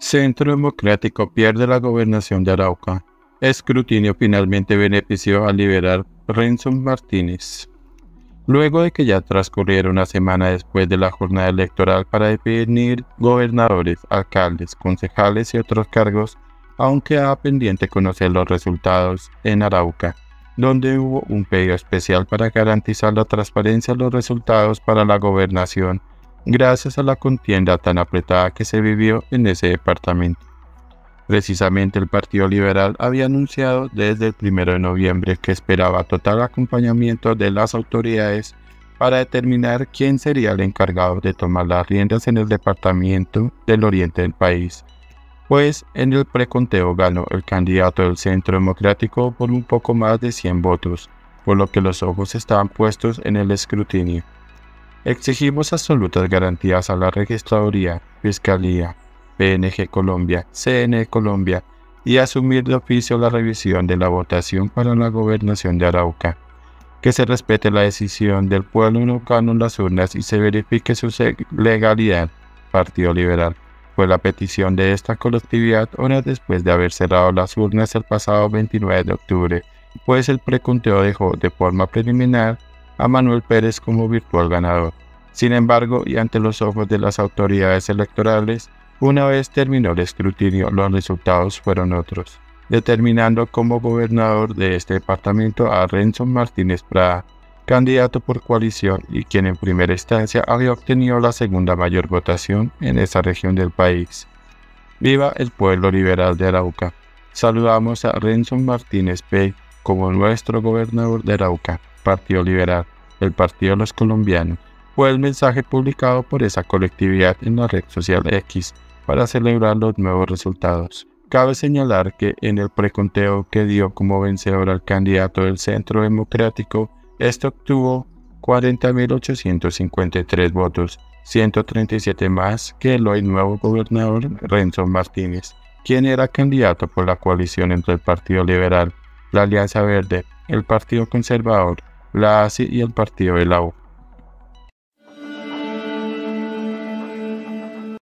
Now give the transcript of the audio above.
Centro Democrático pierde la gobernación de Arauca. Escrutinio finalmente benefició al liberal Renzo Martínez. Luego de que ya transcurriera una semana después de la jornada electoral para definir gobernadores, alcaldes, concejales y otros cargos, aún quedaba pendiente conocer los resultados en Arauca, donde hubo un pedido especial para garantizar la transparencia de los resultados para la gobernación, gracias a la contienda tan apretada que se vivió en ese departamento. Precisamente el Partido Liberal había anunciado desde el 1 de noviembre que esperaba total acompañamiento de las autoridades para determinar quién sería el encargado de tomar las riendas en el departamento del oriente del país, pues en el preconteo ganó el candidato del Centro Democrático por un poco más de 100 votos, por lo que los ojos estaban puestos en el escrutinio. Exigimos absolutas garantías a la Registraduría, Fiscalía, PNG Colombia, CNE Colombia y asumir de oficio la revisión de la votación para la gobernación de Arauca. Que se respete la decisión del pueblo araucano en las urnas y se verifique su legalidad. Partido Liberal. Fue la petición de esta colectividad horas después de haber cerrado las urnas el pasado 29 de octubre, pues el preconteo dejó de forma preliminar a Manuel Pérez como virtual ganador. Sin embargo, y ante los ojos de las autoridades electorales, una vez terminó el escrutinio, los resultados fueron otros, determinando como gobernador de este departamento a Renzo Martínez Prada, candidato por coalición y quien en primera instancia había obtenido la segunda mayor votación en esa región del país. ¡Viva el pueblo liberal de Arauca! Saludamos a Renzo Martínez Pey como nuestro gobernador de Arauca. Partido Liberal, el Partido de los Colombianos, fue el mensaje publicado por esa colectividad en la red social X para celebrar los nuevos resultados. Cabe señalar que en el preconteo que dio como vencedor al candidato del Centro Democrático, este obtuvo 40.853 votos, 137 más que el hoy nuevo gobernador Renzo Martínez, quien era candidato por la coalición entre el Partido Liberal, la Alianza Verde, el Partido Conservador, la ASI y el Partido de la U.